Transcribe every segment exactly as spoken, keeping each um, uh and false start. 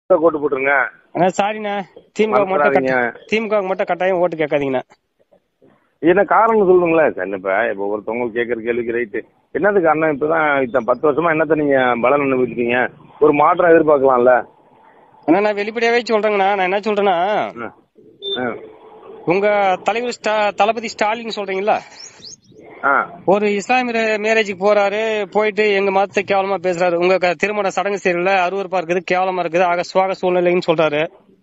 ஓட்டு போட்டுருங்க. சாரிண்ணா, திமுக மட்டும் திமுக மட்டும் கட்டாயம் ஓட்டு கேட்காதீங்கண்ணா. என்ன காரணம் சொல்லுங்களேன் சார். இப்ப இப்ப ஒருத்தவங்க கேட்கற கேள்விக்கு ரைட்டு. என்னது காரணம்? இப்பதான் இத்தனை பத்து வருஷமா என்னத்த நீங்க பலன் அனுபவிச்சிருக்கீங்க, ஒரு மாற்றம் எதிர்பார்க்கலாம்ல. ஆனா நான் வெளிப்படையாவே சொல்றேங்கண்ணா. நான் என்ன சொல்றேன்னா, உங்க தலைவர் தளபதி ஸ்டாலின் சொல்றீங்களா, ஒரு இஸ்லாமிய மேரேஜுக்கு போறாரு, போயிட்டு எங்க மதத்தை கேவலமா பேசுறாரு, உங்க திருமண சடங்கு சரியில்லை, அருவருப்பா இருக்குது, கேவலமா இருக்குது, ஆக சுவாக சூழ்நிலைன்னு சொல்றாரு.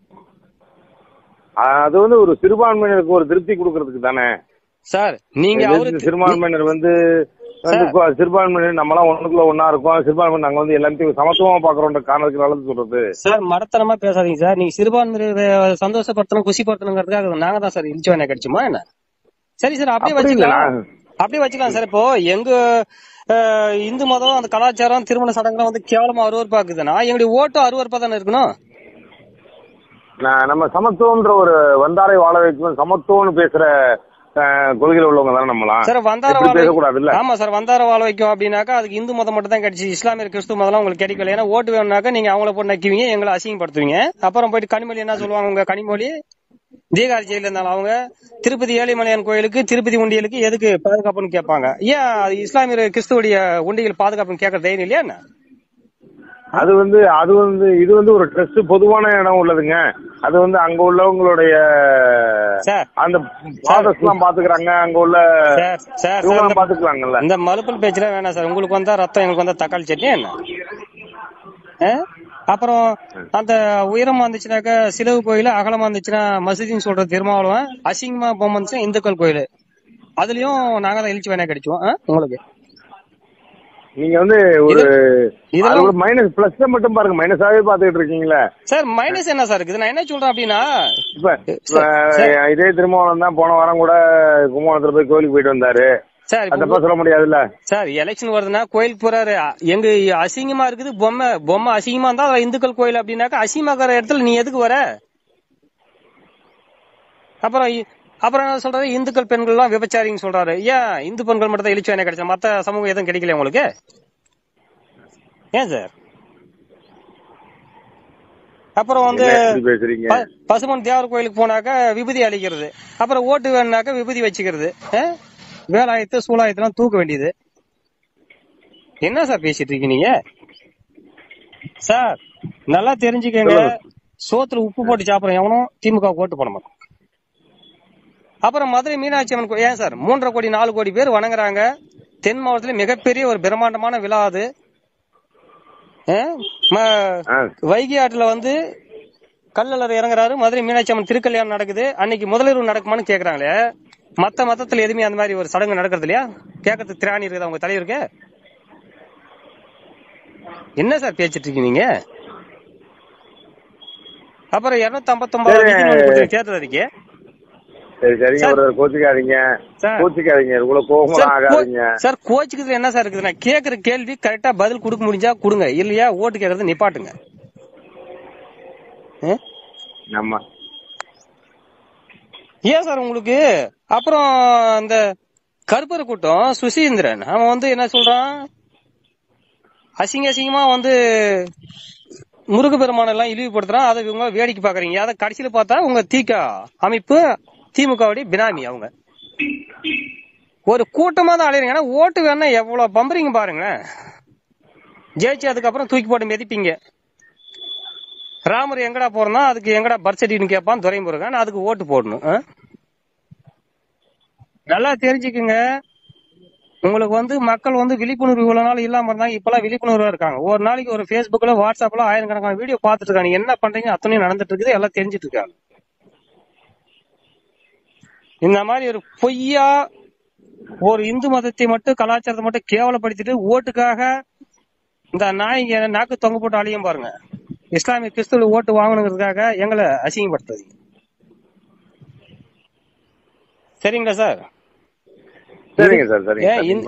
அது வந்து ஒரு சிறுபான்மையினருக்கு ஒரு திருப்தி கொடுக்கறதுக்கு தானே சார். நீங்க சிறுபான்மையினர் வந்து சிறுபான்மையினர் நம்மளாம் ஒண்ணுக்குள்ள ஒன்னா இருக்கும், சிறுபான்மையினர் நாங்க வந்து எல்லாத்தையும் சமத்துவமா பாக்குறோம் காரணத்துக்கு நல்லது சொல்றது. சார் மடத்தனமா பேசாதீங்க சார். நீங்க சிறுபான்மையினரை சந்தோஷப்படுத்தணும், குஷிப்படுத்தணுங்கிறதுக்காக நாங்க தான் சார் இழிச்சு வேணா கிடைச்சுமா என்ன? சரி சார், அப்படியே வச்சுக்கலாம், அப்படியே வச்சுக்கலாம் சார். இப்போ எங்க இந்து மதம், அந்த கலாச்சாரம், திருமண சடங்குலாம் வந்து கேவலமா அருவருப்பா இருக்குதுன்னா எங்களுடைய ஓட்டும் அருவருப்பா தானே இருக்கணும். நம்ம சமத்துவம்ன்ற ஒரு வந்தாரை வாழ வைக்கணும், சமத்துவம்னு பேசுற கொள்கையில் உள்ளவங்க தானே நம்மளாம். சார் வந்தார பேசக்கூடாது. ஆமா சார், வந்தார வாழ வைக்கும் அப்படின்னாக்கா அதுக்கு இந்து மதம் மட்டும் தான் கிடைச்சி, இஸ்லாமிய கிறிஸ்துவ மதம் உங்களுக்கு கிடைக்கல. ஏன்னா ஓட்டு வேணும்னாக்கா நீங்க அவங்கள போட்டு நக்குவீங்க, எங்களை அசிங்கப்படுத்துவீங்க. அப்புறம் போயிட்டு கனிமொழி என்ன சொல்லுவாங்க, உங்க கனிமொழி தீகாரி ஜெயில இருந்தாலும் அவங்க திருப்பதி ஏழிமலையான் கோயிலுக்கு, திருப்பதி உண்டியலுக்கு எதுக்கு பாதுகாப்புன்னு கேட்பாங்க. ஏன் இஸ்லாமிய கிறிஸ்துவடைய உண்டியல் பாதுகாப்புன்னு கேட்கற தைரியம் இல்லையா என்ன? அது வந்து அது வந்து இது வந்து ஒரு ட்ரஸ்ட், பொதுவான இடம் உள்ளதுங்க. அது வந்து அங்க உள்ளவங்களுடைய அந்த ஃபாதர்ஸ் எல்லாம் பாத்துக்கிறாங்க, அங்க உள்ள பாத்துக்கலாங்கல்ல. இந்த மலுப்பல் பேச்சுல வேணாம் சார். உங்களுக்கு வந்தா ரத்தம், எனக்கு வந்தா தக்காளி சட்னி என்ன? அப்புறம் அந்த உயரமா இருந்துச்சுனாக்கா சிலவு கோயில், அகலமா இருந்துச்சுன்னா மசூதின்னு சொல்ற திருமாவளவன், அசிங்கமா பொம்மை இருந்துச்சுன்னா இந்துக்கள் கோயில், அதுலயும் நாங்க தான் எழுச்சி வேணா கிடைச்சோம் உங்களுக்கு. நீங்க வந்து ஒரு இதெல்லாம் மைனஸ் பிளஸ் மட்டும் பாருங்க, மைனஸாவே பாத்துக்கிட்டு இருக்கீங்களா சார்? மைனஸ் என்ன சார் இருக்குது? நான் என்ன சொல்றேன் அப்படின்னா, இப்ப இதே திருமாவளவன் தான் போன வாரம் கூட கும்பகோணத்துல போய் கோயிலுக்கு போயிட்டு வந்தாரு. சொல்ல முடியாதுல்ல சார். எலெக்ஷன் வருதுன்னா கோயிலுக்கு போறாரு, எங்க அசிங்கமா இருக்குது பொம்மை, பொம்மை அசிங்கமா இருந்தா இந்துக்கள் கோயில் அப்படின்னாக்கா அசிங்கமாக்கிற இடத்துல நீ எதுக்கு வர? அப்புறம் அப்புறம் என்ன சொல்றாரு, இந்துக்கள் பெண்கள் எல்லாம் விபச்சாரின்னு சொல்றாரு. ஏன் இந்து பெண்கள் மட்டும் தான் எழுச்சி வேணா கிடைச்சா, மத்த சமூகம் எதுவும் கிடைக்கல உங்களுக்கு? ஏன் சார்? அப்புறம் வந்து பசுமன் தேவர் கோயிலுக்கு போனாக்கா விபூதி அளிக்கிறது, அப்புறம் ஓட்டு வேணுனாக்கா விபூதி வச்சுக்கிறது, வேலாயத்து சூலாயத்தெல்லாம் தூக்க வேண்டியது. என்ன சார் பேசிட்டு இருக்கீங்க நீங்க? சார் நல்லா தெரிஞ்சுக்கங்க, சோத்துல உப்பு போட்டு சாப்பிடுறோம் எவனும் திமுக ஓட்டு போட மாட்டோம். அப்புறம் மதுரை மீனாட்சி அம்மன் கோயில், ஏன் சார் மூன்றரை கோடி நாலு கோடி பேர் வணங்குறாங்க. தென் மாவட்டத்துல மிகப்பெரிய ஒரு பிரம்மாண்டமான விழா அது. வைகை ஆற்றுல வந்து கல்லலர் இறங்குறாரு, மதுரை மீனாட்சி அம்மன் திருக்கல்யாணம் நடக்குது. அன்னைக்கு முதலிரவு நடக்குமான்னு கேக்குறாங்களே, மத்த மதத்துல எதுவுமே அந்த மாதிரி ஒரு சடங்கு நடக்கிறது இல்லையா? கேட்கறதுக்கு திராணி இருக்குதா உங்க தலைவருக்கு? என்ன சார் பேசிட்டு இருக்கீங்க? அப்புறம் இருநூத்தி ஐம்பத்தி ஒன்பது தேர்தல் அறிக்கை. சார் கோச்சுக்கு என்ன சார் இருக்குது? நான் கேக்குற கேள்வி கரெக்டா பதில் கொடுக்க முடிஞ்சா கொடுங்க, இல்லையா ஓட்டு கேக்குறது நிப்பாட்டுங்க. ஏன் சார் உங்களுக்கு? அப்புறம் இந்த கருப்பர் கூட்டம் சுசீந்திரன் அவன் வந்து என்ன சொல்றான், அசிங்க அசிங்கமா வந்து முருக பெருமான எல்லாம் இழிவுபடுத்துறான், அதை இவங்க வேடிக்கை பாக்குறீங்க. அதை கடைசியில பார்த்தா உங்க தீகா அமைப்பு திமுகவுடைய பினாமி அவங்க ஒரு கூட்டமா தான் அலையறீங்க. ஓட்டு வேணா எவ்வளவு பம்புறீங்க பாருங்களேன். ஜெயிச்சு அதுக்கப்புறம் தூக்கி போட்டு மிதிப்பீங்க. ராமர் எங்கடா போறனா அதுக்கு எங்கடா பர்த் சர்டிபிகேட் கேட்பான் துரைமுருகன், அதுக்கு ஓட்டு போடணும். நல்லா தெரிஞ்சுக்குங்க, உங்களுக்கு வந்து மக்கள் வந்து விழிப்புணர்வு இவ்வளவு நாள் இல்லாம இருந்தாங்க, இப்பெல்லாம் விழிப்புணர்வா இருக்காங்க. ஒரு நாளைக்கு ஒரு பேஸ்புக்ல வாட்ஸ்அப்ல ஆயிரக்கணக்கான வீடியோ பாத்துட்டு இருக்காங்க. என்ன பண்றீங்க அத்தனையும் நடந்துட்டு இருக்குது, எல்லாம் தெரிஞ்சிட்டு இருக்காங்க. இந்த மாதிரி ஒரு பொய்யா ஒரு இந்து மதத்தை மட்டும் கலாச்சாரத்தை மட்டும் கேவலப்படுத்திட்டு ஓட்டுக்காக இந்த நாய்ங்க நாக்கு தொங்க போட்டு அழியும் பாருங்க. இஸ்லாமிய கிறிஸ்துவ ஓட்டு வாங்கணுங்கிறதுக்காக எங்களை அசிங்கப்படுத்துது. சரிங்களா சார்? சரிங்க சார், சரிங்க.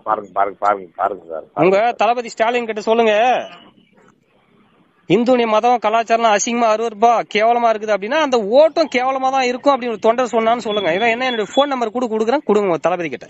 உங்க தளபதி ஸ்டாலின் கிட்ட சொல்லுங்க, இந்துடைய மதம் கலாச்சாரம் அசிங்கமா அறுபது கேவலமா இருக்குது அப்படின்னா அந்த ஓட்டும் கேவலமா தான் இருக்கும் அப்படின்னு ஒரு தொண்டர் சொன்னான்னு சொல்லுங்க. இவன் என்ன என்னோட போன் நம்பர் கூட கொடுக்குறேன், கொடுங்க தளபதி கிட்ட.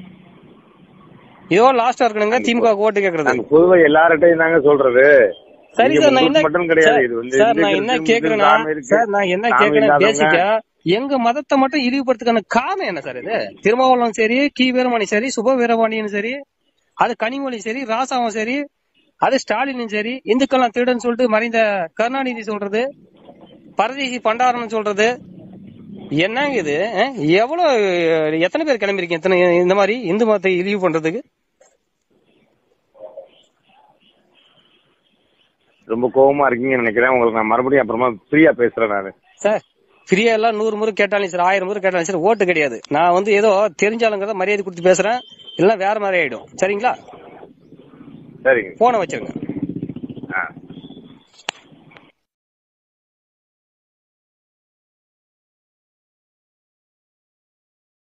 இதோ லாஸ்டா இருக்கணுங்க திமுக ஓட்டு கேக்குறது. பொதுவா எல்லார்ட்டையும் தாங்க சொல்றது, சரி சார், நான் என்ன மட்டும் கிடையாது. இது வந்து சார் நான் என்ன கேக்குறேன்னா சார் நான் என்ன கேக்குறேன் பேசிக்கா எங்க மதத்தை மட்டும் இழிவுபடுத்துக்கான காரணம் என்ன சார்? இது திருமாவளவன் சரி, கி வீரமணி சரி, சுப வீரமணியும் சரி, அது கனிமொழி சரி, ராசாவும் சரி, அது ஸ்டாலினும் சரி, இந்துக்கெல்லாம் திருடன்னு சொல்லிட்டு மறைந்த கருணாநிதி சொல்றது, பரதேசி பண்டாரன்னு சொல்றது, என்னங்க இது? எவ்வளவு எத்தனை பேர் கிளம்பிருக்கீங்க எத்தனை இந்த மாதிரி இந்து மதத்தை இழிவு பண்றதுக்கு? ரொம்ப கோபமா இருக்கீங்கன்னு நினைக்கிறேன். உங்களுக்கு நான் மறுபடியும் அப்புறமா ஃப்ரீயா பேசுறேன். நானு சார் ஃப்ரீயா எல்லாம் நூறு முறை கேட்டாலும் சார், ஆயிரம் முறை கேட்டாலும் சார், ஓட்டு கிடையாது. நான் வந்து ஏதோ தெரிஞ்சாலுங்கிறத மரியாதை கொடுத்து பேசுறேன், இல்லைன்னா வேற மாதிரி ஆயிடும். சரிங்களா? சரிங்க, போனை வச்சிருங்க.